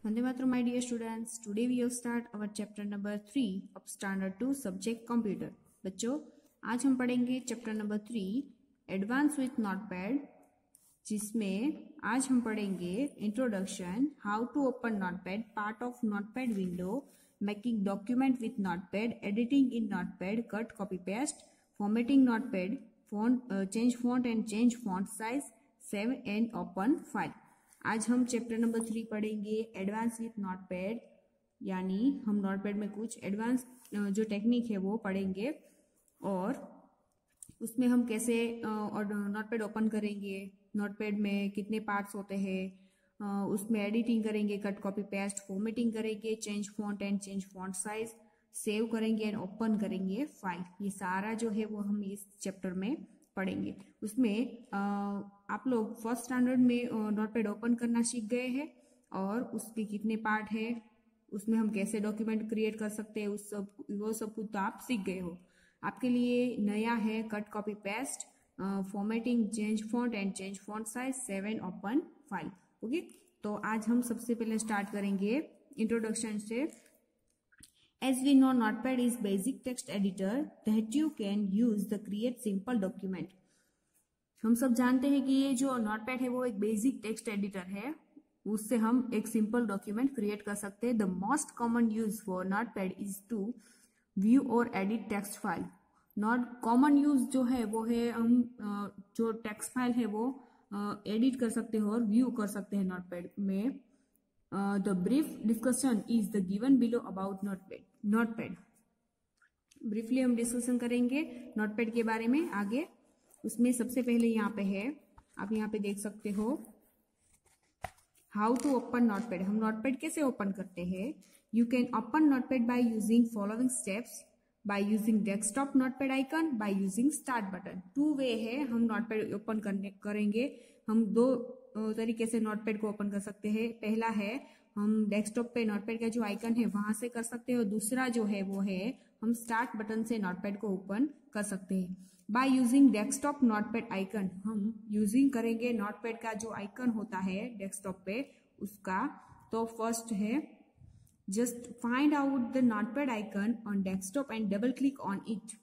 Vande Mataram, my dear students. Today we will start our chapter number 3 of standard 2 subject computer. बच्चों, आज हम पढ़ेंगे chapter number 3 advance with notepad, जिसमें आज हम पढ़ेंगे introduction, how to open notepad, part of notepad window, making document with notepad, editing in notepad, cut copy paste, formatting notepad, change font and change font size, save and open file. आज हम chapter number 3 पढ़ेंगे advance with notepad, यानी हम notepad में कुछ advance जो technique है वो पढ़ेंगे और उसमें हम कैसे नोटपैड ओपन करेंगे, नोटपैड में कितने पार्ट्स होते हैं, उसमें एडिटिंग करेंगे, कट कॉपी पेस्ट, फॉर्मेटिंग करेंगे, change font and change font size, save करेंगे एंड ओपन करेंगे फाइल। ये सारा जो है वो हम इस चैप्टर में पढ़ेंगे। उसमें आप लोग फर्स्ट स्टैंडर्ड में नोटपैड ओपन करना सीख गए हैं और उसके कितने पार्ट है, उसमें हम कैसे डॉक्यूमेंट क्रिएट कर सकते हैं, वो सब कुछ तो आप सीख गए हो। आपके लिए नया है cut copy paste, formatting, change font and change font size, save and open file. Okay, तो आज हम सबसे पहले स्टार्ट करेंगे इंट्रोडक्शन से। As we know, Notepad is basic text editor that you can use to create simple document. हम सब जानते हैं कि ये जो नोटपैड है वो एक बेसिक टेक्स्ट एडिटर है, उससे हम एक सिंपल डॉक्यूमेंट क्रिएट कर सकते हैं। The most common use for notepad is to view और edit text file. Not common use जो है वो है हम जो टेक्स्ट फाइल है वो एडिट कर सकते हैं और व्यू कर सकते हैं नोटपैड में। The brief discussion is the given below about notepad. Briefly हम डिस्कशन करेंगे नोटपैड के बारे में आगे। उसमें सबसे पहले यहाँ पे है, आप यहाँ पे देख सकते हो, हाउ टू ओपन नोटपैड। हम नोटपैड कैसे ओपन करते हैं। You can open notepad by using following steps, by using desktop notepad icon, by using start button. 2 way है हम नोटपैड ओपन करेंगे। हम 2 तरीके से नोटपैड को ओपन कर सकते हैं। पहला है हम डेस्कटॉप पे नोटपैड का जो आइकन है वहां से कर सकते हैं और दूसरा जो है वो है हम स्टार्ट बटन से नोटपैड को ओपन कर सकते हैं। By using desktop notepad icon, हम यूजिंग करेंगे नोटपैड का जो आइकन होता है डेस्कटॉप पे उसका। तो फर्स्ट है, just find out the notepad icon on desktop and double click on it.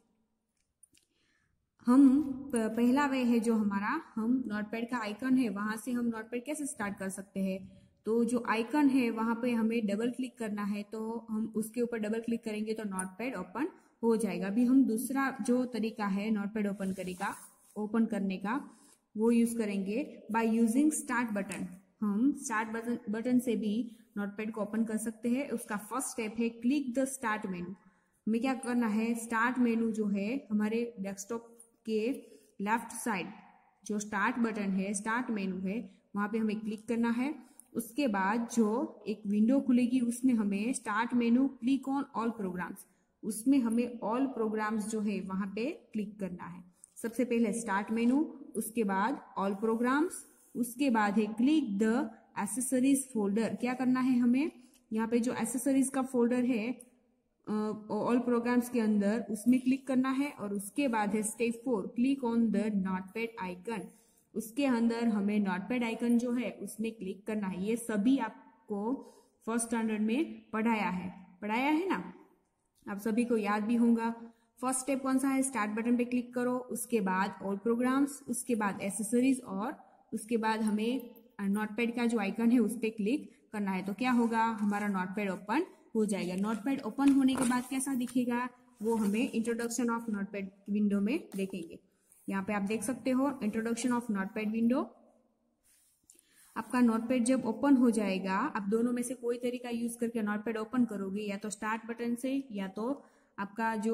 हम पहला वे है जो हमारा, हम नोटपैड का आइकन है वहां से हम नोटपैड कैसे स्टार्ट कर सकते हैं। तो जो आइकन है वहां पे हमें डबल क्लिक करना है, तो हम उसके ऊपर डबल क्लिक करेंगे तो नोटपैड ओपन हो जाएगा। अभी हम दूसरा जो तरीका है नोटपैड ओपन करने का वो यूज करेंगे बाय यूजिंग स्टार्ट बटन। हम स्टार्ट बटन से भी नोटपैड को ओपन कर सकते हैं। उसका फर्स्ट स्टेप है क्लिक द स्टार्ट मेनू। हमें क्या करना है, स्टार्ट मेनू जो है हमारे डेस्कटॉप के लेफ्ट साइड जो स्टार्ट बटन है, स्टार्ट मेनू है, वहां पे हमें क्लिक करना है। उसके बाद जो एक विंडो खुलेगी उसमें हमें start menu, click on all programs, उसमें हमें ऑल प्रोग्राम्स जो है वहां पे क्लिक करना है। सबसे पहले स्टार्ट मेनू, उसके बाद ऑल प्रोग्राम्स, उसके बाद है क्लिक द एसेसरीज फोल्डर। क्या करना है हमें, यहाँ पे जो एसेसरीज का फोल्डर है ऑल प्रोग्राम्स के अंदर उसमें क्लिक करना है। और उसके बाद है step 4, click on the notepad icon. उसके अंदर हमें नोटपैड आइकन जो है उसमें क्लिक करना है। ये सभी आपको फर्स्ट स्टैंडर्ड में पढ़ाया है ना, आप सभी को याद भी होगा। फर्स्ट स्टेप कौन सा है, स्टार्ट बटन पे क्लिक करो, उसके बाद ऑल प्रोग्राम्स, उसके बाद एसेसरीज और उसके बाद हमें नोटपैड का जो आइकन है उस पर क्लिक करना है। तो क्या होगा, हमारा नोटपैड ओपन हो जाएगा। नोटपैड ओपन होने के बाद कैसा दिखेगा वो हमें इंट्रोडक्शन ऑफ नोटपैड विंडो में देखेंगे। यहाँ पे आप देख सकते हो इंट्रोडक्शन ऑफ नोटपैड विंडो। आपका नोटपैड जब ओपन हो जाएगा, आप दोनों में से कोई तरीका यूज करके नोटपैड ओपन करोगे, या तो स्टार्ट बटन से या तो आपका जो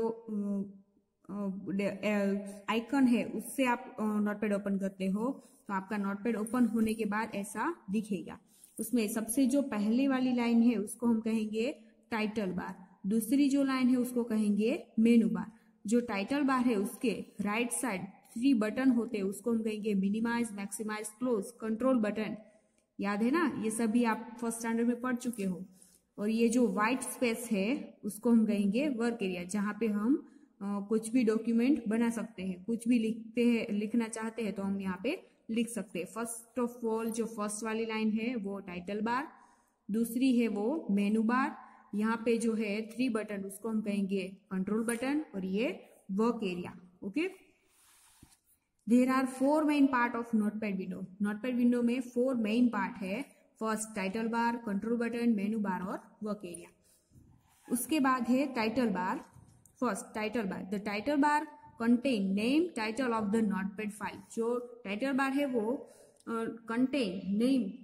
आइकन है उससे आप नोटपैड ओपन करते हो। तो आपका नोटपैड ओपन होने के बाद ऐसा दिखेगा। उसमें सबसे जो पहले वाली लाइन है उसको हम कहेंगे टाइटल बार, दूसरी जो लाइन है उसको कहेंगे मेनू बार। जो टाइटल बार है उसके राइट साइड 3 बटन होते हैं, उसको हम कहेंगे minimise, maximise, close, control button. याद है ना, ये सभी आप फर्स्ट स्टैंडर्ड में पढ़ चुके हो। और ये जो व्हाइट स्पेस है उसको हम कहेंगे वर्क एरिया, जहां पे हम कुछ भी डॉक्यूमेंट बना सकते हैं, कुछ भी लिखना चाहते हैं तो हम यहाँ पे लिख सकते हैं। फर्स्ट ऑफ ऑल जो फर्स्ट वाली लाइन है वो टाइटल बार, दूसरी है वो मेनू बार। यहाँ पे जो है 3 बटन उसको हम कहेंगे कंट्रोल बटन और ये work area. Okay, there are 4 main part of notepad window. Notepad window में 4 मेन पार्ट है। First title bar, control button, menu bar और वर्क एरिया। उसके बाद है title bar. First title bar, the title bar contain name title of the notepad file. जो title bar है वो contain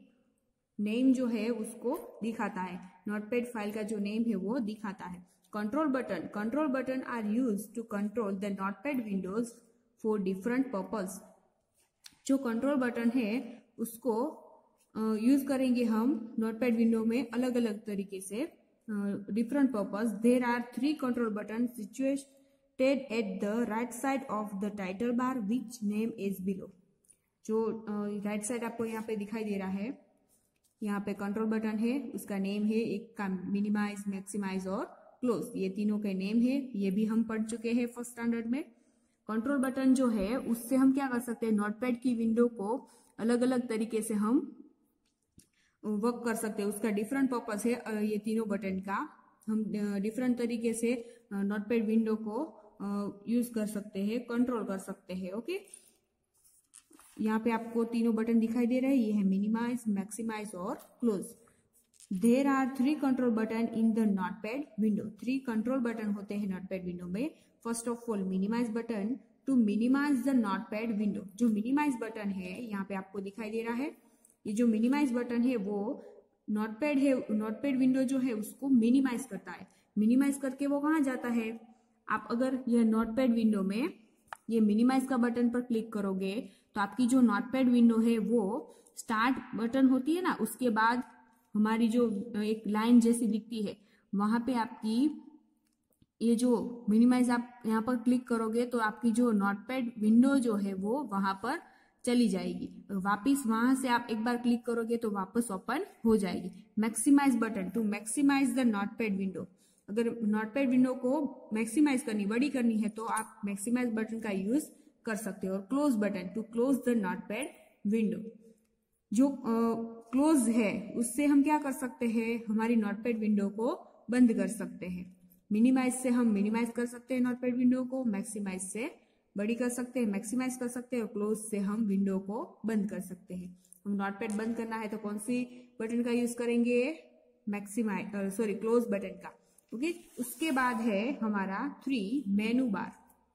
name जो है उसको दिखाता है, नोटपैड फाइल का जो नेम है वो दिखाता है। Control button are use to control the notepad windows for different purpose. जो कंट्रोल बटन है उसको यूज करेंगे हम नोटपैड विंडो में अलग अलग तरीके से, different purpose. There are 3 control button situated at the right side of the title bar which name is below. जो राइट साइड आपको यहाँ पे दिखाई दे रहा है, यहाँ पे कंट्रोल बटन है, उसका नेम है, एक का मिनिमाइज, मैक्सिमाइज और क्लोज, ये तीनों के नेम है। ये भी हम पढ़ चुके हैं फर्स्ट स्टैंडर्ड में। कंट्रोल बटन जो है उससे हम क्या कर सकते हैं, नोटपैड की विंडो को अलग अलग तरीके से हम वर्क कर सकते हैं। उसका डिफरेंट पर्पस है ये तीनों बटन का। हम डिफरेंट तरीके से नोटपैड विंडो को यूज कर सकते हैं, कंट्रोल कर सकते हैं। ओके, यहाँ पे आपको तीनों बटन दिखाई दे रहे हैं, ये है मिनिमाइज, मैक्सिमाइज और close. There are 3 control button in the notepad window. 3 control button होते हैं नोटपैड विंडो में। First of all minimise button to minimise the notepad window. जो मिनिमाइज बटन है यहाँ पे आपको दिखाई दे रहा है, ये जो मिनिमाइज बटन है वो नोटपैड विंडो जो है उसको मिनिमाइज करता है। मिनिमाइज करके वो कहाँ जाता है, आप अगर यह नोटपैड विंडो में ये मिनिमाइज का बटन पर क्लिक करोगे तो आपकी जो नोटपैड विंडो है वो स्टार्ट बटन होती है ना, उसके बाद हमारी जो एक लाइन जैसी दिखती है वहां पे आपकी ये जो मिनिमाइज आप यहाँ पर क्लिक करोगे तो आपकी जो नोटपैड विंडो जो है वो वहां पर चली जाएगी। वापिस वहां से आप एक बार क्लिक करोगे तो वापस ओपन हो जाएगी। Maximise button to maximise the notepad window. अगर नोटपैड विंडो को मैक्सिमाइज करनी, बड़ी करनी है तो आप मैक्सिमाइज बटन का यूज कर सकते हो। और close button to close the notepad window. जो क्लोज है उससे हम क्या कर सकते हैं, हमारी नोटपैड विंडो को बंद कर सकते हैं। मिनिमाइज से हम मिनिमाइज कर सकते हैं नोटपैड विंडो को, मैक्सिमाइज से बड़ी कर सकते हैं, मैक्सिमाइज कर सकते हैं, और क्लोज से हम विंडो को बंद कर सकते हैं। हम नोटपैड बंद करना है तो कौन सी बटन का यूज करेंगे, क्लोज बटन का। ओके, उसके बाद है हमारा 3 menu bar.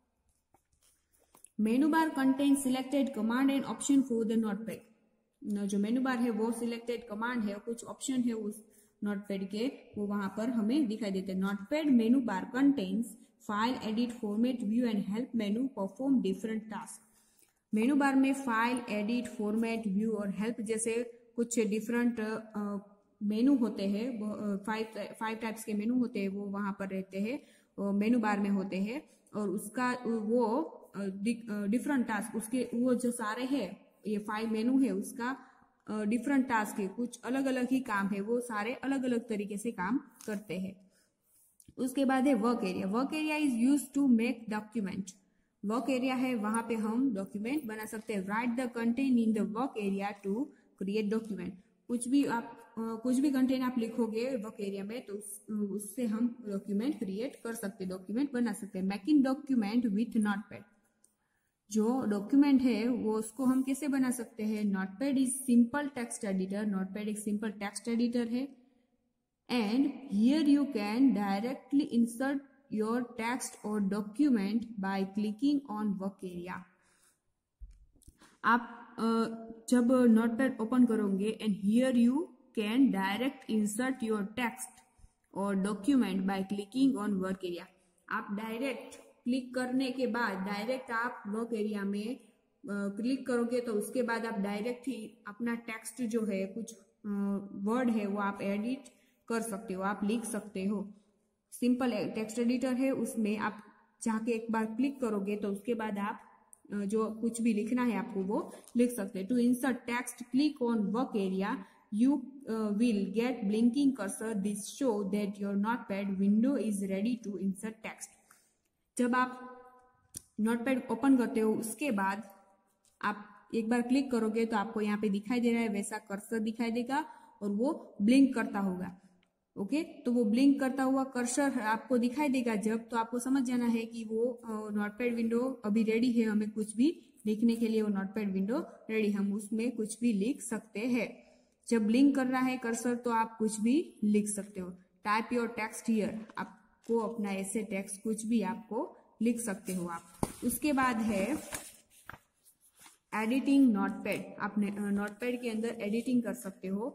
Menu bar contain selected command and option for the notepad. जो मेनू बार है वो सिलेक्टेड कमांड है, कुछ ऑप्शन है उस नोटपैड के, वो वहां पर हमें दिखाई देते हैं। Notepad menu bar contents file, edit, format, view and help menu perform different task. Menu bar में फाइल, एडिट, फॉर्मेट, व्यू और हेल्प जैसे कुछ डिफरेंट मेनू होते हैं। 5 टाइप्स के मेनू होते हैं, वो वहां पर रहते हैं, मेनू बार में होते हैं। और उसका वो डिफरेंट टास्क, उसके वो जो सारे हैं, ये 5 मेनू है, उसका डिफरेंट टास्क है, कुछ अलग अलग ही काम है, वो सारे अलग अलग तरीके से काम करते हैं। उसके बाद है work area. Work area is use to make document. Work area है, वहां पे हम डॉक्यूमेंट बना सकते हैं। Write the content in the work area to create document. कुछ भी कंटेंट आप लिखोगे वर्क एरिया में तो उससे हम डॉक्यूमेंट क्रिएट कर सकते हैं, डॉक्यूमेंट बना सकते हैं। Making document with notepad. जो डॉक्यूमेंट है वो उसको हम कैसे बना सकते हैं, notepad is simple text editor. Notepad एक सिंपल टेक्स्ट एडिटर है। And here you can directly insert your text और document by clicking on work area. आप जब नोटपैड ओपन करोगे and here you can direct insert your text और document by clicking on work area. आप direct click करने के बाद direct आप वर्क एरिया में क्लिक करोगे तो उसके बाद आप डायरेक्ट ही अपना टेक्स्ट जो है, कुछ वर्ड है, वो आप एडिट कर सकते हो, आप लिख सकते हो। सिंपल टेक्स्ट एडिटर है, उसमें आप जाके एक बार क्लिक करोगे तो उसके बाद आप जो कुछ भी लिखना है आपको वो लिख सकते हैं। To insert text click on work area, you will get blinking cursor. This show that your notepad window is ready to insert text. जब आप नोटपैड ओपन करते हो उसके बाद आप एक बार क्लिक करोगे तो आपको यहाँ पे दिखाई दे रहा है वैसा कर्सर दिखाई देगा और वो ब्लिंक करता होगा। ओके, तो वो ब्लिंक करता हुआ कर्सर आपको दिखाई देगा जब, तो आपको समझ जाना है कि वो नोटपैड विंडो अभी रेडी है, हमें कुछ भी लिखने के लिए वो नोटपैड विंडो रेडी, हम उसमें कुछ भी लिख सकते हैं। जब ब्लिंक कर रहा है कर्सर तो आप कुछ भी लिख सकते हो। टाइप योर टेक्स्ट हियर, आपको अपना ऐसे टेक्स्ट कुछ भी आपको लिख सकते हो आप। उसके बाद है एडिटिंग नोटपैड, आपने नोटपैड के अंदर एडिटिंग कर सकते हो।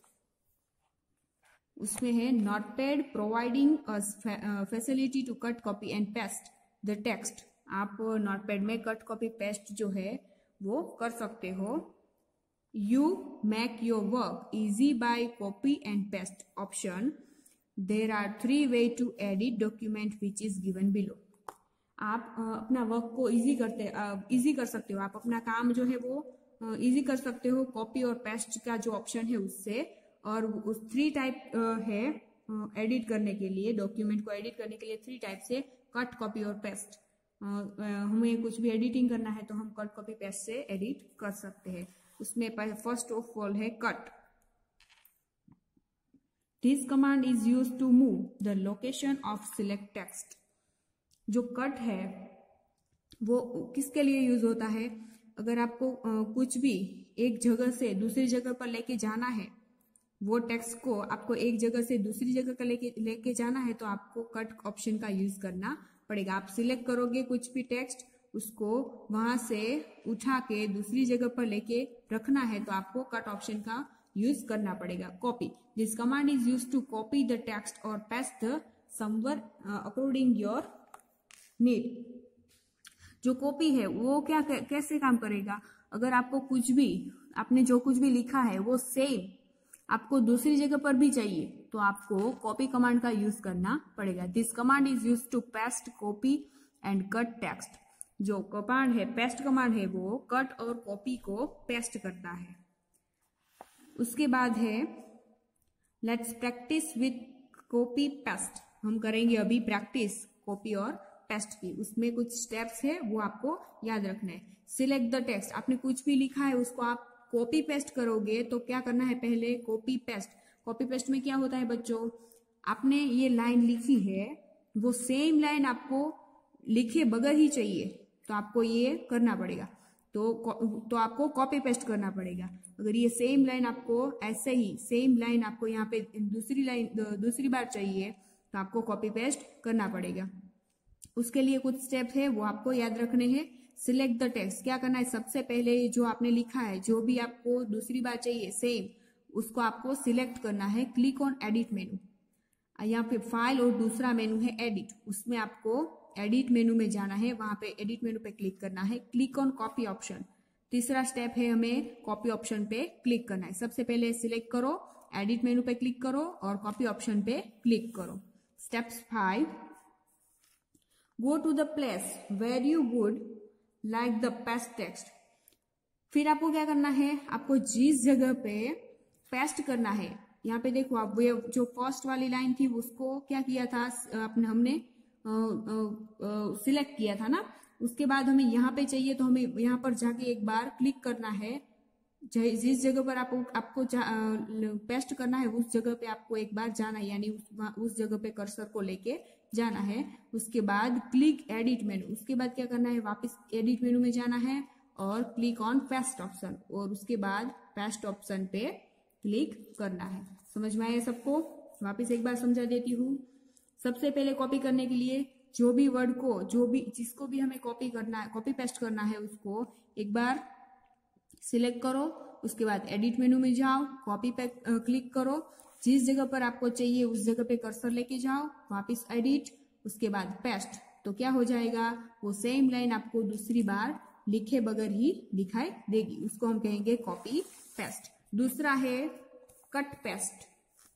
उसमें है notepad providing facility to cut copy and paste the text. आप नोटपैड में कट कॉपी पेस्ट जो है वो कर सकते हो। You make your work easy by copy and paste option. There are 3 way to edit document which is given below. आप अपना वर्क को इजी कर सकते हो, आप अपना काम जो है वो इजी कर सकते हो कॉपी और पेस्ट का जो ऑप्शन है उससे। और उस 3 टाइप है एडिट करने के लिए, डॉक्यूमेंट को एडिट करने के लिए 3 टाइप से, कट कॉपी और पेस्ट। हमें कुछ भी एडिटिंग करना है तो हम कट कॉपी पेस्ट से एडिट कर सकते हैं। उसमें फर्स्ट ऑफ ऑल है cut. This command is used to move the location of select text. जो कट है वो किसके लिए यूज होता है? अगर आपको कुछ भी एक जगह से दूसरी जगह पर लेके जाना है, वो टेक्स्ट को आपको एक जगह से दूसरी जगह का लेके जाना है तो आपको कट ऑप्शन का यूज करना पड़ेगा। आप सिलेक्ट करोगे कुछ भी टेक्स्ट, उसको वहां से उठा के दूसरी जगह पर लेके रखना है तो आपको कट ऑप्शन का यूज करना पड़ेगा। Copy, this command is used to copy the text और paste the somewhere according your need. जो कॉपी है वो कैसे काम करेगा? अगर आपको कुछ भी, आपने जो कुछ भी लिखा है वो सेम आपको दूसरी जगह पर भी चाहिए तो आपको कॉपी कमांड का यूज करना पड़ेगा। This command is used to paste, copy and cut text. जो कमांड है, पेस्ट कमांड है, वो कट और कॉपी को पेस्ट करता है। उसके बाद है let's practise with copy paste. हम करेंगे अभी प्रैक्टिस कॉपी और पेस्ट की। उसमें कुछ स्टेप्स है वो आपको याद रखना है। सिलेक्ट द टेक्स्ट, आपने कुछ भी लिखा है उसको आप कॉपी पेस्ट करोगे तो क्या करना है? पहले कॉपी पेस्ट। कॉपी पेस्ट में क्या होता है बच्चों, आपने ये लाइन लिखी है वो सेम लाइन आपको लिखे बगैर ही चाहिए तो आपको ये करना पड़ेगा। तो आपको कॉपी पेस्ट करना पड़ेगा। अगर ये सेम लाइन आपको ऐसे ही सेम लाइन आपको यहाँ पे दूसरी बार चाहिए तो आपको कॉपी पेस्ट करना पड़ेगा। उसके लिए कुछ स्टेप है वो आपको याद रखने हैं। सिलेक्ट द टेक्स्ट, क्या करना है? सबसे पहले जो आपने लिखा है, जो भी आपको दूसरी बार चाहिए सेम, उसको आपको सिलेक्ट करना है। क्लिक ऑन एडिट मेनू, यहाँ पे फाइल और दूसरा मेनू है एडिट, उसमें आपको एडिट मेनू में जाना है, वहां पे एडिट मेनू पे क्लिक करना है। क्लिक ऑन कॉपी ऑप्शन, तीसरा स्टेप है हमें कॉपी ऑप्शन पे क्लिक करना है। सबसे पहले सिलेक्ट करो, एडिट मेनू पे क्लिक करो और कॉपी ऑप्शन पे क्लिक करो। Steps 5, go to the place where you would like the paste text. फिर आपको क्या करना है? आपको जिस जगह पे पेस्ट करना है, यहाँ पे देखो आप, वो जो फर्स्ट वाली लाइन थी उसको क्या किया था हमने सिलेक्ट किया था ना। उसके बाद हमें यहाँ पे चाहिए तो हमें यहाँ पर जाके एक बार क्लिक करना है। जिस जगह पर आपको पेस्ट करना है उस जगह पे आपको एक बार जाना है, यानी उस जगह पे कर्सर को लेके जाना है। उसके बाद क्लिक एडिट मेनू, उसके बाद क्या करना है? वापस एडिट मेनू में जाना है और क्लिक ऑन पेस्ट ऑप्शन, और उसके बाद पेस्ट ऑप्शन पे क्लिक करना है। समझ में आया सबको? वापस एक बार समझा देती हूँ। सबसे पहले कॉपी करने के लिए जो भी वर्ड को, जिसको भी हमें कॉपी करना है, कॉपी पेस्ट करना है, उसको एक बार सिलेक्ट करो। उसके बाद एडिट मेनू में जाओ, कॉपी पे क्लिक करो, जिस जगह पर आपको चाहिए उस जगह पे कर्सर लेके जाओ, वापस एडिट, उसके बाद पेस्ट। तो क्या हो जाएगा? वो सेम लाइन आपको दूसरी बार लिखे बगैर ही दिखाई देगी, उसको हम कहेंगे कॉपी पेस्ट। दूसरा है cut paste,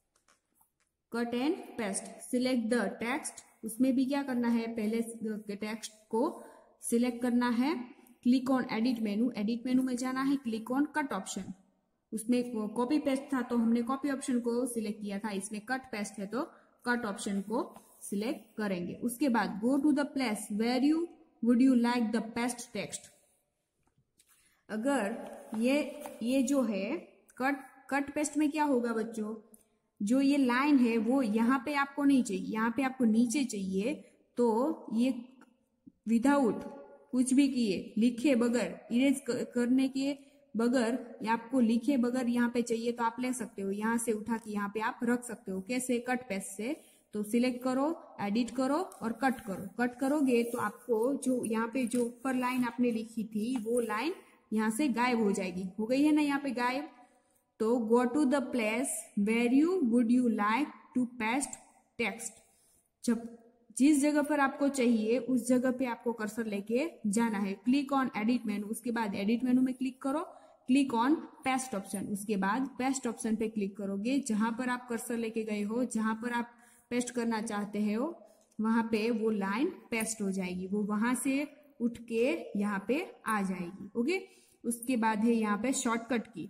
cut and paste. Select the text, उसमें भी क्या करना है? पहले टेक्स्ट को सिलेक्ट करना है। Click on edit menu, edit menu में जाना है, क्लिक ऑन कट ऑप्शन। उसमें कॉपी पेस्ट था तो हमने कॉपी ऑप्शन को सिलेक्ट किया था, इसमें कट पेस्ट है तो कट ऑप्शन को सिलेक्ट करेंगे। उसके बाद go to the place where you would you like the paste text. अगर ये जो है कट कट पेस्ट में क्या होगा बच्चों, जो ये लाइन है वो यहाँ पे आपको नहीं चाहिए, यहाँ पे आपको नीचे चाहिए। तो ये विदाउट कुछ भी किए, लिखे बगैर, इरेज करने के बगैर, या आपको लिखे बगैर यहाँ पे चाहिए तो आप ले सकते हो, यहाँ से उठा के यहाँ पे आप रख सकते हो। कैसे? कट पेस्ट से। तो सिलेक्ट करो, एडिट करो और कट करो। कट करोगे तो आपको जो यहाँ पे जो ऊपर लाइन आपने लिखी थी वो लाइन यहाँ से गायब हो जाएगी। हो गई है ना यहाँ पे गायब। तो go to the place where you would you like to paste text. जब जिस जगह पर आपको चाहिए उस जगह पे आपको कर्सर लेके जाना है। क्लिक ऑन एडिट मेनू, उसके बाद एडिट मेनू में क्लिक करो, क्लिक ऑन पेस्ट ऑप्शन, उसके बाद पेस्ट ऑप्शन पे क्लिक करोगे। जहां पर आप कर्सर लेके गए हो, जहां पर आप पेस्ट करना चाहते हो, वहां पे वो लाइन पेस्ट हो जाएगी, वो वहां से उठ के यहाँ पे आ जाएगी। ओके, उसके बाद है यहाँ पे शॉर्टकट की।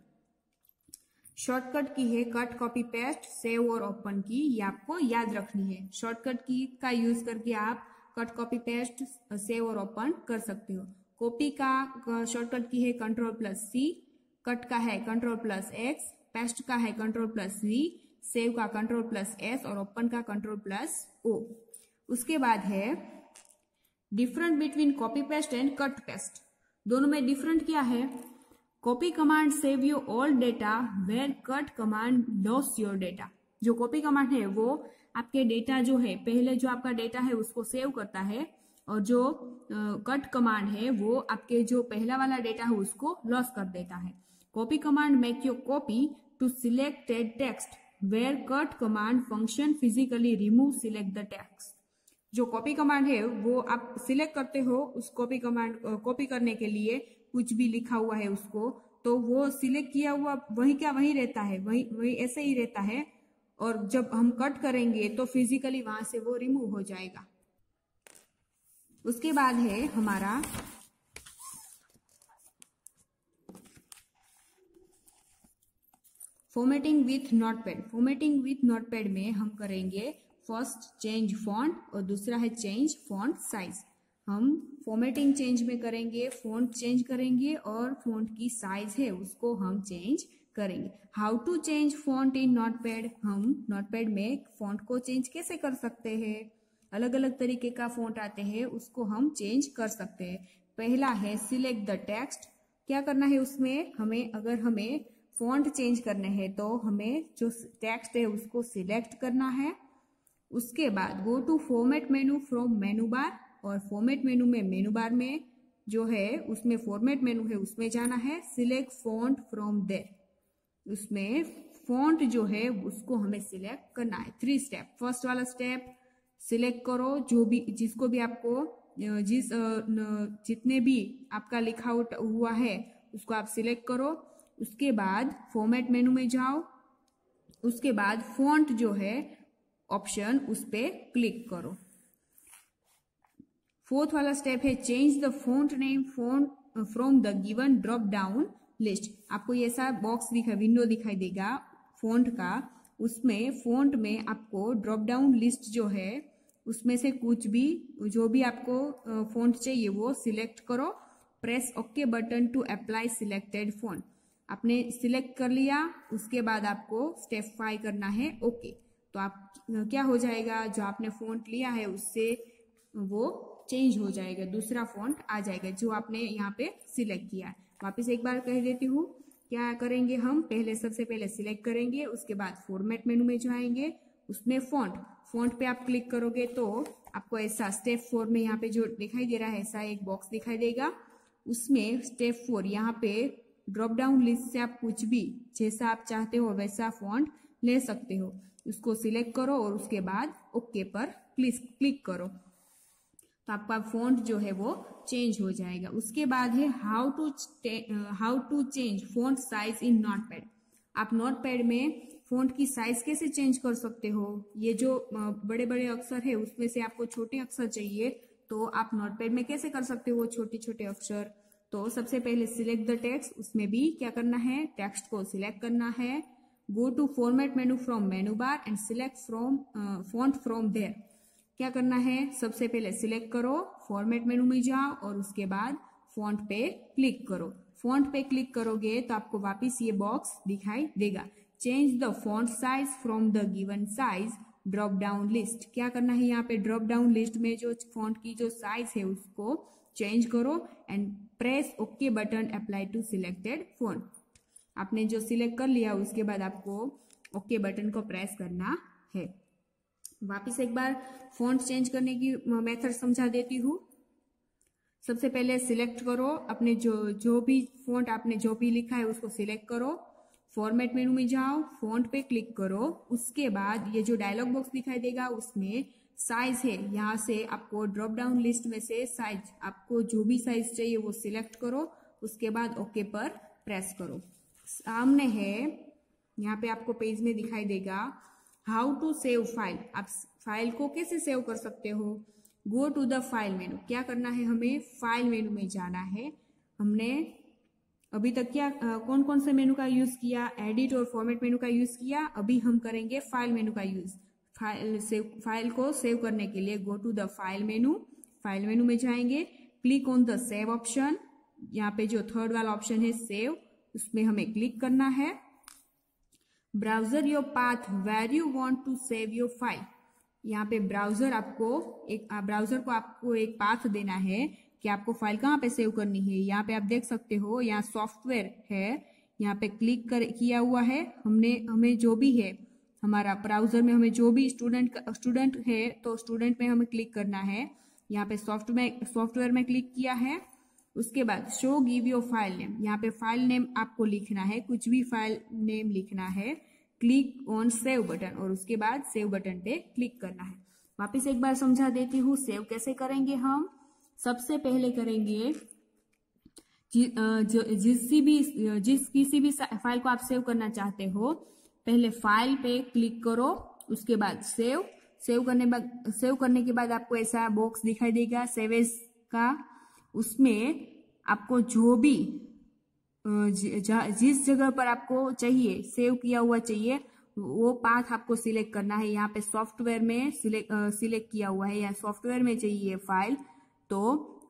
शॉर्टकट की है कट, कॉपी, पेस्ट, सेव और ओपन की, ये आपको याद रखनी है। शॉर्टकट की का यूज करके आप कट, कॉपी, पेस्ट, सेव और ओपन कर सकते हो। कॉपी का शॉर्टकट की है Ctrl+C, कट का है Ctrl+X, पेस्ट का है Ctrl+V, सेव का Ctrl+S और ओपन का Ctrl+O। उसके बाद है different between copy paste and cut paste. दोनों में डिफरेंट क्या है? Copy command save you all data where cut command loss your data. जो कॉपी कमांड है वो आपके डेटा जो है, पहले जो आपका डेटा है उसको सेव करता है, और जो कट कमांड है वो आपके जो पहला वाला डेटा है उसको लॉस कर देता है। Copy command make your copy to selected text where cut command function physically remove select the text. जो कॉपी कमांड है वो आप सिलेक्ट करते हो, उस कॉपी कमांड कॉपी करने के लिए कुछ भी लिखा हुआ है उसको, तो वो सिलेक्ट किया हुआ वही क्या वही रहता है, वही ऐसे ही रहता है, और जब हम कट करेंगे तो फिजिकली वहां से वो रिमूव हो जाएगा। उसके बाद है हमारा formatting with notepad. Formatting with notepad में हम करेंगे फर्स्ट चेंज फॉन्ट और दूसरा है चेंज फॉन्ट साइज। हम फॉर्मेटिंग चेंज में करेंगे, फॉन्ट चेंज करेंगे और फॉन्ट की साइज है उसको हम चेंज करेंगे। How to change font in notepad. हम नोटपैड में फॉन्ट को चेंज कैसे कर सकते हैं? अलग अलग तरीके का फॉन्ट आते हैं, उसको हम चेंज कर सकते हैं। पहला है सिलेक्ट द टेक्स्ट। क्या करना है उसमें? अगर हमें फॉन्ट चेंज करने हैं तो हमें जो टेक्स्ट है उसको सिलेक्ट करना है। उसके बाद go to format menu from menu bar, और फॉर्मेट मेनू में मेनू बार में जो है उसमें फॉर्मेट मेनू है उसमें जाना है। सिलेक्ट फॉन्ट फ्रॉम देयर, उसमें फॉन्ट जो है उसको हमें सिलेक्ट करना है। 3 स्टेप। फर्स्ट वाला स्टेप सिलेक्ट करो, जो भी जिसको भी आपको जितने भी आपका लिखा हुआ है उसको आप सिलेक्ट करो। उसके बाद फॉर्मेट मेनू में जाओ, उसके बाद फॉन्ट जो है ऑप्शन उस पे क्लिक करो। फोर्थ वाला स्टेप है change the font name from the given drop down list. आपको ये ऐसा बॉक्स विंडो दिखाई देगा फॉन्ट का, उसमें फॉन्ट में आपको ड्रॉप डाउन लिस्ट जो है उसमें से कुछ भी जो भी आपको फॉन्ट चाहिए वो सिलेक्ट करो। Press okay button to apply selected font. आपने सिलेक्ट कर लिया, उसके बाद आपको स्टेप 5 करना है ओके। तो आप क्या हो जाएगा, जो आपने फॉन्ट लिया है उससे वो चेंज हो जाएगा, दूसरा फॉन्ट आ जाएगा जो आपने यहाँ पे सिलेक्ट किया है। वापस एक बार कह देती हूँ, क्या करेंगे हम? सबसे पहले सिलेक्ट करेंगे, उसके बाद फॉर्मेट मेनू में जाएंगे, उसमें फॉन्ट पे आप क्लिक करोगे तो आपको ऐसा स्टेप 4 में यहाँ पे जो दिखाई दे रहा है ऐसा एक बॉक्स दिखाई देगा। उसमें स्टेप 4 यहाँ पे ड्रॉप डाउन लिस्ट से आप कुछ भी जैसा आप चाहते हो वैसा फॉन्ट ले सकते हो। उसको सिलेक्ट करो और उसके बाद ओके पर क्लिक करो, तो आपका फॉन्ट जो है वो चेंज हो जाएगा। उसके बाद है how to change font size in notepad. आप नोटपैड में फॉन्ट की साइज कैसे चेंज कर सकते हो? ये जो बड़े बड़े अक्षर है उसमें से आपको छोटे अक्षर चाहिए, तो आप नोटपैड में कैसे कर सकते हो छोटे छोटे अक्षर? तो सबसे पहले सिलेक्ट द टेक्स्ट, उसमें भी क्या करना है? टेक्स्ट को सिलेक्ट करना है। Go to format menu from menu bar and select font from there. क्या करना है? सबसे पहले सिलेक्ट करो, फॉर्मेट मेनू में जाओ और उसके बाद फॉन्ट पे क्लिक करो। फॉन्ट पे क्लिक करोगे तो आपको वापस ये बॉक्स दिखाई देगा। Change the font size from the given size drop down list. क्या करना है, यहाँ पे ड्रॉप डाउन लिस्ट में जो फॉन्ट की जो साइज है उसको चेंज करो and press okay button apply to selected font. आपने जो सिलेक्ट कर लिया उसके बाद आपको ओके बटन को प्रेस करना है। वापस एक बार फॉन्ट चेंज करने की मेथड समझा देती हूँ। सबसे पहले सिलेक्ट करो अपने जो भी फॉन्ट आपने जो भी लिखा है उसको सिलेक्ट करो, फॉर्मेट मेनू में जाओ, फॉन्ट पे क्लिक करो। उसके बाद ये जो डायलॉग बॉक्स दिखाई देगा उसमें साइज है, यहाँ से आपको ड्रॉप डाउन लिस्ट में से साइज आपको जो भी साइज चाहिए वो सिलेक्ट करो। उसके बाद ओके पर प्रेस करो। सामने है यहाँ पे आपको पेज में दिखाई देगा हाउ टू सेव फाइल। आप फाइल को कैसे सेव कर सकते हो। Go to the file menu. क्या करना है, हमें फाइल मेनू में जाना है। हमने अभी तक क्या कौन कौन से मेनू का यूज किया, एडिट और फॉर्मेट मेनू का यूज किया। अभी हम करेंगे फाइल मेनू का यूज। फाइल को सेव करने के लिए go to the file menu. File menu में जाएंगे, click on the save option. यहाँ पे जो थर्ड वाला ऑप्शन है सेव, उसमें हमें क्लिक करना है। Browser your path where you want to save your file. यहाँ पे ब्राउजर को आपको एक पाथ देना है कि आपको फाइल कहाँ पे सेव करनी है। यहाँ पे आप देख सकते हो, यहाँ सॉफ्टवेयर है, यहाँ पे क्लिक किया हुआ है। हमें जो भी है हमारा ब्राउजर में, हमें जो भी स्टूडेंट है तो स्टूडेंट में हमें क्लिक करना है। यहाँ पे सॉफ्टवेयर में क्लिक किया है। उसके बाद show give your file name. यहाँ पे फाइल नेम आपको लिखना है, कुछ भी फाइल नेम लिखना है। क्लिक ऑन सेव बटन और उसके बाद सेव बटन पे क्लिक करना है। वापस एक बार समझा देती हूँ सेव कैसे करेंगे। हम सबसे पहले करेंगे जिस किसी भी फाइल को आप सेव करना चाहते हो, पहले फाइल पे क्लिक करो। उसके बाद सेव करने के बाद आपको ऐसा बॉक्स दिखाई देगा सेव एज का। उसमें आपको जो भी जिस जगह पर आपको चाहिए सेव किया हुआ चाहिए वो पाथ आपको सिलेक्ट करना है। यहाँ पे सॉफ्टवेयर में सिलेक्ट किया हुआ है या सॉफ्टवेयर में चाहिए फाइल, तो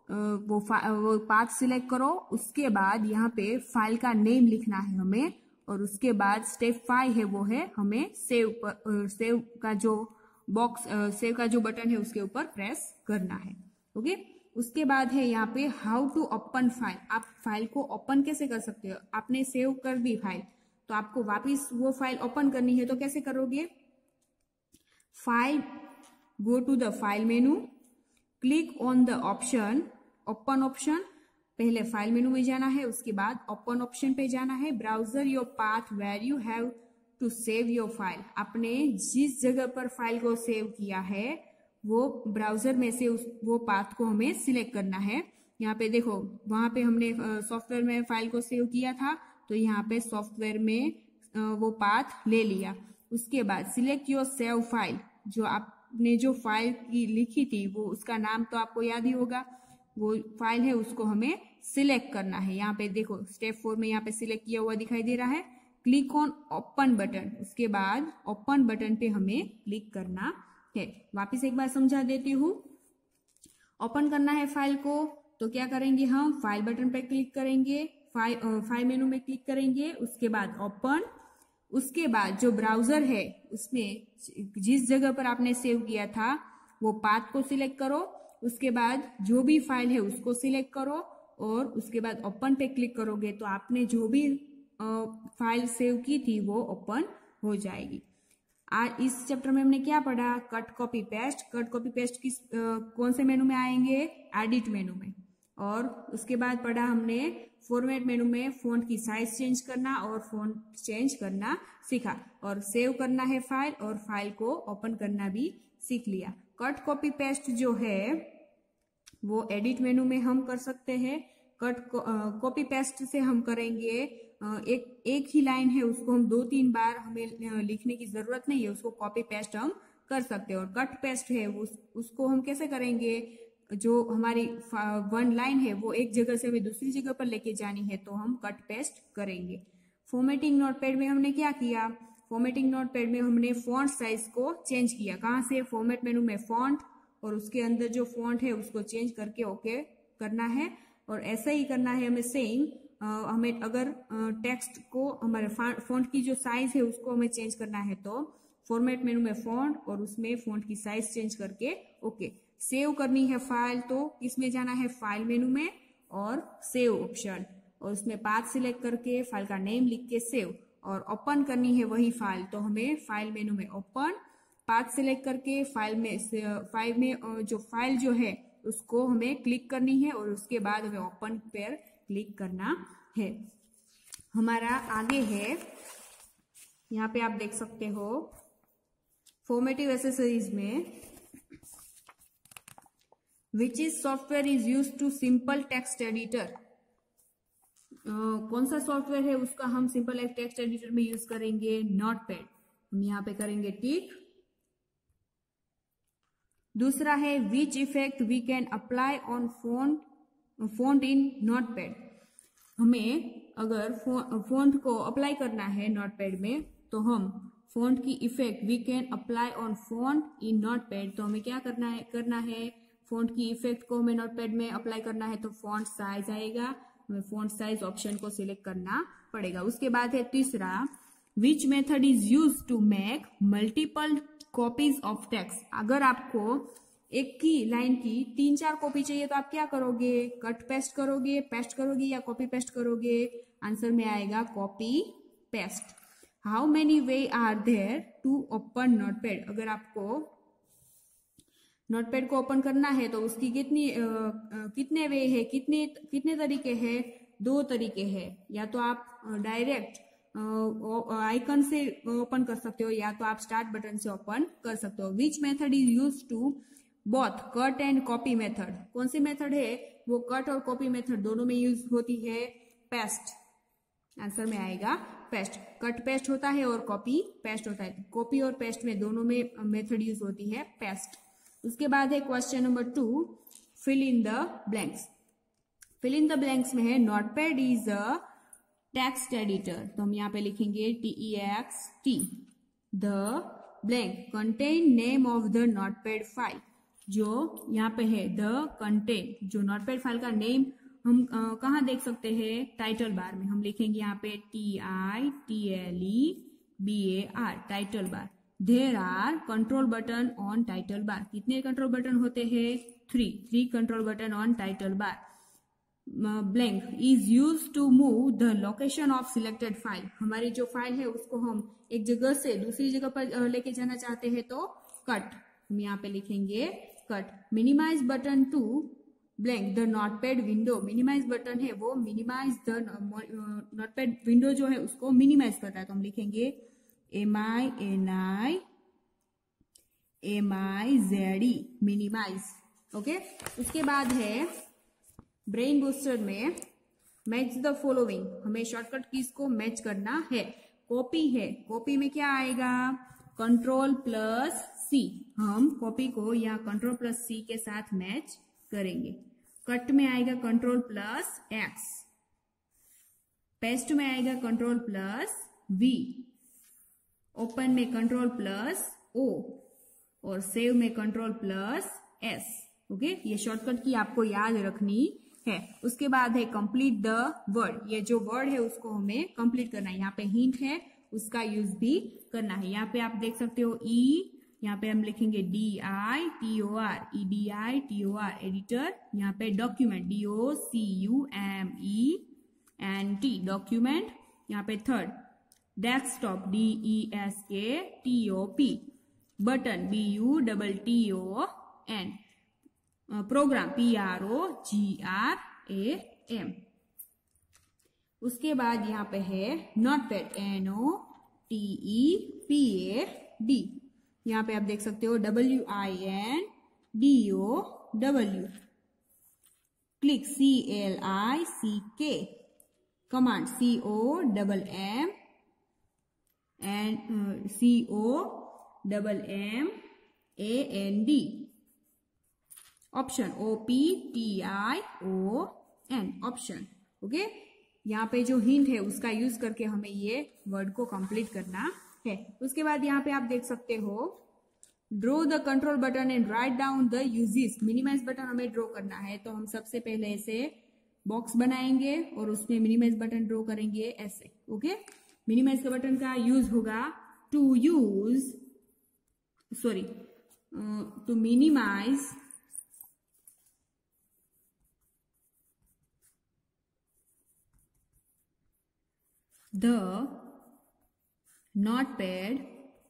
वो पाथ सिलेक्ट करो। उसके बाद यहाँ पे फाइल का नेम लिखना है हमें, और उसके बाद स्टेप 5 है वो है हमें सेव का जो बॉक्स सेव का जो बटन है उसके ऊपर प्रेस करना है। ओके, उसके बाद है यहाँ पे हाउ टू ओपन फाइल। आप फाइल को ओपन कैसे कर सकते हो। आपने सेव कर दी फाइल, तो आपको वापस वो फाइल ओपन करनी है, तो कैसे करोगे। File, go to the file menu, click on the option open option. पहले फाइल मेनू में जाना है, उसके बाद ओपन ऑप्शन पे जाना है। Browser your path where you have to save your file. आपने जिस जगह पर फाइल को सेव किया है वो ब्राउजर में से वो पाथ को हमें सिलेक्ट करना है। यहाँ पे देखो, वहां पे हमने सॉफ्टवेयर में फाइल को सेव किया था, तो यहाँ पे सॉफ्टवेयर में वो पाथ ले लिया। उसके बाद सिलेक्ट योर सेव फाइल। जो आपने जो फाइल की लिखी थी वो उसका नाम तो आपको याद ही होगा, वो फाइल है उसको हमें सिलेक्ट करना है। यहाँ पे देखो स्टेप 4 में यहाँ पे सिलेक्ट किया हुआ दिखाई दे रहा है। Click on open button. उसके बाद ओपन बटन पे हमें क्लिक करना है। वापिस एक बार समझा देती हूँ। ओपन करना है फाइल को, तो क्या करेंगे, हम फाइल बटन पे क्लिक करेंगे, फाइल मेनू में क्लिक करेंगे, उसके बाद ओपन। उसके बाद जो ब्राउजर है उसमें जिस जगह पर आपने सेव किया था वो पाथ को सिलेक्ट करो। उसके बाद जो भी फाइल है उसको सिलेक्ट करो और उसके बाद ओपन पे क्लिक करोगे तो आपने जो भी फाइल सेव की थी वो ओपन हो जाएगी। आज इस चैप्टर में हमने क्या पढ़ा, cut copy paste. Cut copy paste किस कौन से मेनू में आएंगे, एडिट मेनू में। और उसके बाद पढ़ा हमने फॉर्मेट मेनू में फॉन्ट की साइज चेंज करना और फॉन्ट चेंज करना सीखा, और सेव करना है फाइल और फाइल को ओपन करना भी सीख लिया। कट कॉपी पेस्ट जो है वो एडिट मेनू में हम कर सकते हैं। कट कॉपी पेस्ट से हम करेंगे एक ही लाइन है उसको हम 2-3 बार हमें लिखने की जरूरत नहीं है, उसको कॉपी पेस्ट हम कर सकते हैं। और कट पेस्ट है उसको हम कैसे करेंगे, जो हमारी 1 लाइन है वो एक जगह से हमें दूसरी जगह पर लेके जानी है तो हम कट पेस्ट करेंगे। फॉर्मेटिंग नोटपैड में हमने क्या किया, फॉर्मेटिंग नोटपैड में हमने फॉन्ट साइज को चेंज किया। कहाँ से, फॉर्मेट मेनू में फॉन्ट, और उसके अंदर जो फॉन्ट है उसको चेंज करके ओके करना है। और ऐसा ही करना है हमें सेम हमें अगर टेक्स्ट को हमारे फॉन्ट की जो साइज है उसको हमें चेंज करना है तो फॉर्मेट मेनू में फॉन्ट और उसमें फॉन्ट की साइज चेंज करके ओके। सेव करनी है फाइल तो किसमें जाना है, फाइल मेनू में और सेव ऑप्शन, और उसमें पाथ सिलेक्ट करके फाइल का नेम लिख के सेव, और ओपन करनी है वही फाइल तो हमें फाइल मेनू में ओपन, पाथ सिलेक्ट करके फाइल में जो फाइल जो है उसको हमें क्लिक करनी है और उसके बाद हमें ओपन पर क्लिक करना है। हमारा आगे है, यहाँ पे आप देख सकते हो फॉर्मेटिव एक्सेसरीज में which is software is use to simple text editor. कौन सा सॉफ्टवेयर है उसका हम सिंपल टेक्स्ट एडिटर में यूज करेंगे, नोटपैड। हम यहाँ पे करेंगे टिक। दूसरा है which effect we can apply on font in notepad. हमें अगर फॉन्ट को अप्लाई करना है नोटपैड में तो हम फॉन्ट की effect we can apply on font in notepad, तो हमें क्या करना है फॉन्ट की इफेक्ट को हमें नोटपैड में अप्लाई करना है तो फॉन्ट साइज आएगा, हमें फॉन्ट साइज ऑप्शन को सिलेक्ट करना पड़ेगा। उसके बाद है तीसरा which method is use to make multiple copies of text. अगर आपको एक की लाइन की 3-4 कॉपी चाहिए तो आप क्या करोगे, कट पेस्ट करोगे या कॉपी पेस्ट करोगे, आंसर में आएगा copy paste. How many way are there to open notepad. अगर आपको नोटपैड को ओपन करना है तो उसकी कितने वे है, कितने तरीके हैं, 2 तरीके हैं। या तो आप डायरेक्ट आइकन से ओपन कर सकते हो या तो आप स्टार्ट बटन से ओपन कर सकते हो। Which method is use to both cut and copy method. कौन सी मेथड है वो कट और कॉपी मेथड दोनों में यूज होती है, पेस्ट। आंसर में आएगा पेस्ट। कट पेस्ट होता है और कॉपी पेस्ट होता है, कॉपी और पेस्ट में दोनों में मेथड यूज होती है पेस्ट। उसके बाद है question number 2 fill in the blanks. Fill in the blanks में है notepad is a text editor, तो हम यहाँ पे लिखेंगे TEXT the blank contain name of the notepad file. जो यहाँ पे है द कंटेन, जो नोटपैड फाइल का नेम हम कहाँ देख सकते हैं, टाइटल बार में। हम लिखेंगे यहाँ पे TITLEBAR title bar. There are control button on title bar. कितने कंट्रोल बटन होते हैं, 3 control button on title bar. Blank is use to move the location of selected file. हमारी जो फाइल है उसको हम एक जगह से दूसरी जगह पर लेके जाना चाहते हैं तो कट, हम यहाँ पे लिखेंगे cut. Minimise button to blank the notepad window. Minimise button है वो मिनिमाइज द नोटपैड विंडो जो है उसको मिनिमाइज करता है, तो हम लिखेंगे MINIZE मिनिमाइज। ओके। उसके बाद है ब्रेन बूस्टर में मैच द फॉलोइंग। हमें शॉर्टकट कीज को मैच करना है। कॉपी है, कॉपी में क्या आएगा, Ctrl+C। हम कॉपी को यहाँ Ctrl+C के साथ मैच करेंगे। कट में आएगा Ctrl+X, पेस्ट में आएगा Ctrl+V, ओपन में Ctrl+O और सेव में Ctrl+S। ओके, ये शॉर्टकट की आपको याद रखनी है। उसके बाद है कंप्लीट द वर्ड। ये जो वर्ड है उसको हमें कंप्लीट करना है। यहाँ पे हिंट है उसका यूज भी करना है। यहाँ पे आप देख सकते हो यहाँ पे हम लिखेंगे DITOR EDITOR एडिटर। यहाँ पे डॉक्यूमेंट DOCUMENT डॉक्यूमेंट। यहाँ पे third desktop DESKTOP, button BUTTON, program PROGRAM। उसके बाद यहाँ पे है नोटपैड NOTEPAD। यहाँ पे आप देख सकते हो WINDOW, click CLICK, command COMMAND, option OPTION option. Okay, यहाँ पे जो हिंट है उसका यूज करके हमें ये वर्ड को कंप्लीट करना है। उसके बाद यहाँ पे आप देख सकते हो draw the control button and write down the uses. Minimise button हमें ड्रॉ करना है तो हम सबसे पहले इसे बॉक्स बनाएंगे और उसमें मिनिमाइज बटन ड्रॉ करेंगे ऐसे। ओके, मिनिमाइज का बटन का यूज होगा to minimise the notepad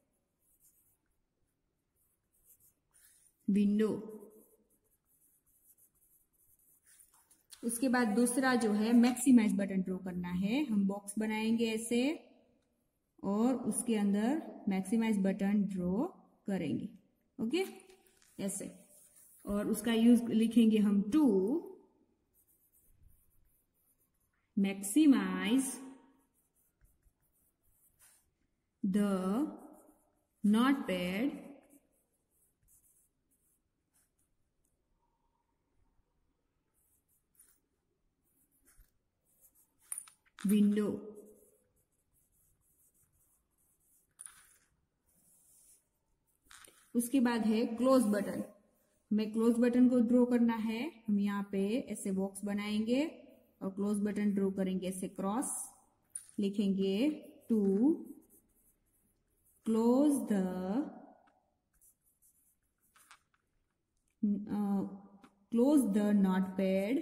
window. उसके बाद दूसरा जो है मैक्सिमाइज बटन ड्रॉ करना है। हम बॉक्स बनाएंगे ऐसे और उसके अंदर मैक्सिमाइज बटन ड्रॉ करेंगे। ओके, ऐसे, और उसका यूज लिखेंगे हम to maximise the notepad window। उसके बाद है क्लोज बटन। हमें क्लोज बटन को ड्रॉ करना है। हम यहाँ पे ऐसे बॉक्स बनाएंगे और क्लोज बटन ड्रॉ करेंगे ऐसे क्रॉस, लिखेंगे to close the notepad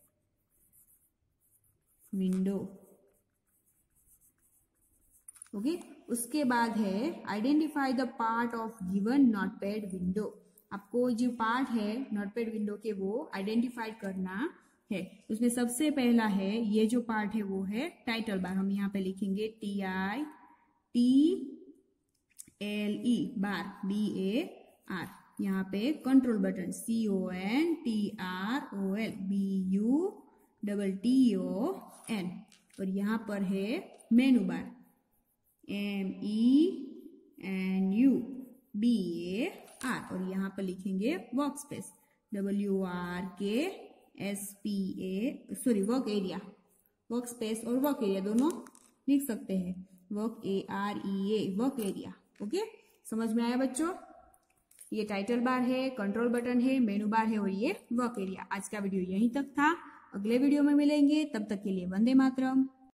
window। Okay, उसके बाद है identify the part of given notepad window. आपको जो पार्ट है नोटपैड विंडो के वो आइडेंटिफाई करना है। उसमें सबसे पहला है ये जो पार्ट है वो है टाइटल बार। हम यहाँ पे लिखेंगे TITLE बार BAR। यहाँ पे कंट्रोल बटन CONTROL BUTTON। और यहाँ पर है मेनू बार MENU BAR। और यहाँ पर लिखेंगे work space work area. Work space और वर्क एरिया दोनों लिख सकते हैं, work AREA work area. Okay, समझ में आया बच्चों? ये टाइटल बार है, कंट्रोल बटन है, मेनू बार है और ये वर्क एरिया। आज का वीडियो यहीं तक था। अगले वीडियो में मिलेंगे, तब तक के लिए वंदे मातरम।